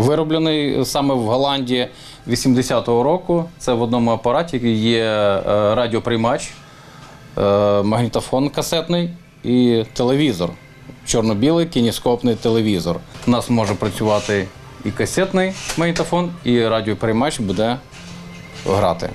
Вироблений саме в Голландії 80-го року. Це в одному апараті є радіоприймач, магнітофон касетний і телевізор. Чорно-білий кінескопний телевізор. У нас може працювати і касетний магнітофон, і радіоприймач буде грати.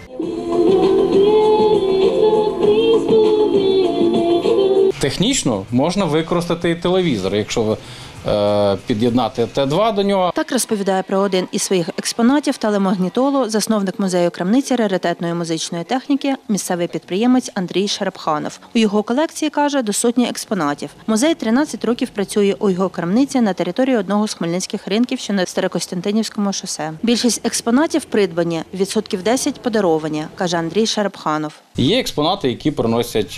Технічно можна використати і телевізор, якщо під'єднати Т2 до нього. Так розповідає про один із своїх експонатів телемагнітолу, засновник музею крамниці раритетної музичної техніки, місцевий підприємець Андрій Шарабханов. У його колекції, каже, до сотні експонатів. Музей 13 років працює у його крамниці на території одного з хмельницьких ринків, що на Старокостянтинівському шосе. Більшість експонатів придбані, відсотків 10 подаровані, каже Андрій Шарабханов. Є експонати, які приносять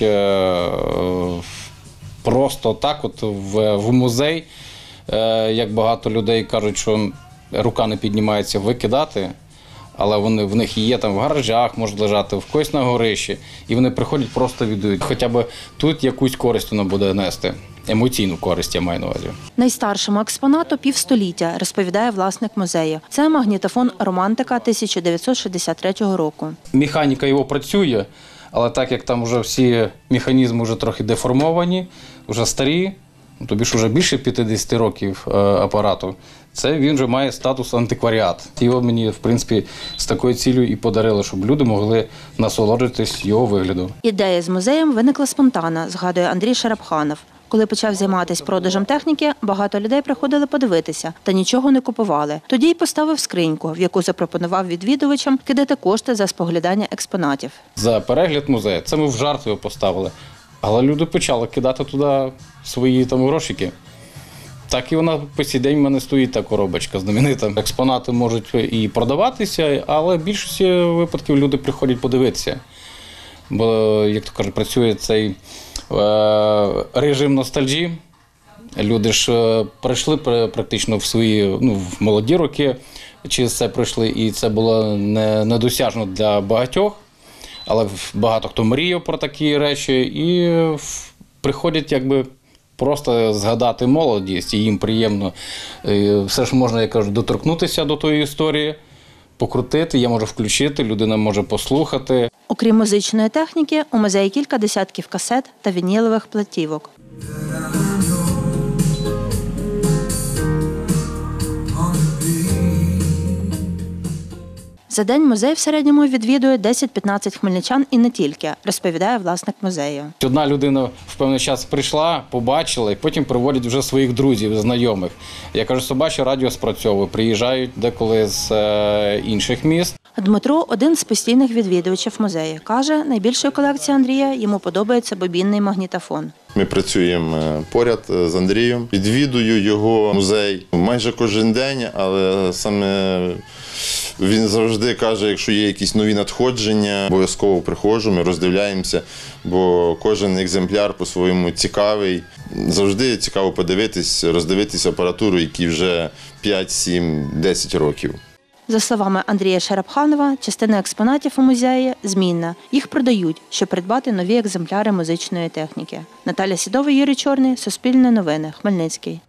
просто так от в музей. Як багато людей кажуть, що рука не піднімається викидати, але в них є там в гаражах, можуть лежати в когось на горищі, і вони приходять, просто віддають. Хоча б тут якусь користь вона буде нести. Емоційну користь, я маю на увазі. Найстаршому експонату півстоліття, розповідає власник музею. Це магнітофон «Романтика» 1963 року. Механіка його працює, але так як там вже всі механізми вже трохи деформовані, вже старі, тобі ж вже більше 50 років апарату, це він вже має статус антикваріат. Його мені, в принципі, з такою ціллю і подарили, щоб люди могли насолоджуватись його виглядом. Ідея з музеєм виникла спонтанно, згадує Андрій Шарабханов. Коли почав займатися продажем техніки, багато людей приходили подивитися та нічого не купували. Тоді й поставив скриньку, в яку запропонував відвідувачам кидати кошти за споглядання експонатів. За перегляд музею, це ми в жарт його поставили. Але люди почали кидати туди свої грошики. Так і вона по сей день в мене стоїть та коробочка знаменита. Експонати можуть і продаватися, але в більшості випадків люди приходять подивитися. Бо, як то кажуть, працює цей режим ностальжі. Люди ж прийшли практично в свої в молоді роки, через це пройшли, і це було недосяжно для багатьох. Але багато хто мріяв про такі речі і приходять просто згадати молодість, і їм приємно. Все ж можна, я кажу, доторкнутися до тої історії, покрутити, я можу включити, людина може послухати. Окрім музичної техніки, у музеї кілька десятків касет та вінілових платівок. За день музей в середньому відвідує 10-15 хмельничан і не тільки, розповідає власник музею. Одна людина в певний час прийшла, побачила і потім приводять вже своїх друзів, знайомих. Я кажу, собаче радіо спрацьовує, приїжджають деколи з інших міст. Дмитро – один з постійних відвідувачів музею. Каже, найбільшою колекцією Андрія йому подобається бобінний магнітофон. Ми працюємо поряд з Андрієм. Відвідую його музей майже кожен день, але саме він завжди каже, якщо є якісь нові надходження, обов'язково приходжу, ми роздивляємося, бо кожен екземпляр по-своєму цікавий. Завжди цікаво подивитись, роздивитися апаратуру, якій вже 5, 7, 10 років. За словами Андрія Шарабханова, частина експонатів у музеї змінна. Їх продають, щоб придбати нові екземпляри музичної техніки. Наталя Сідова, Юрій Чорний, Суспільне новини, Хмельницький.